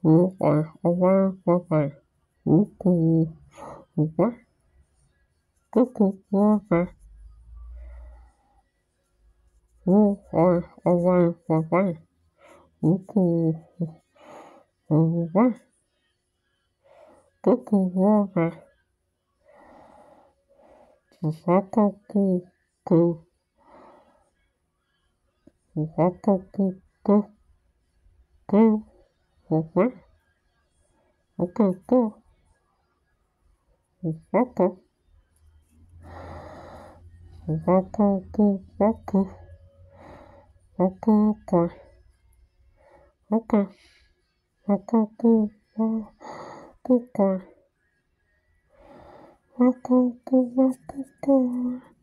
Ой, ой, ой, уку, ой, ку-ку, ой, ой, ой, ой, уку, ой, ку-ку, ой, ку-ку, ку, ку-ку, ку, ку, ой, ку, ку, ку, ку, ку, ку, ку, ку, ку,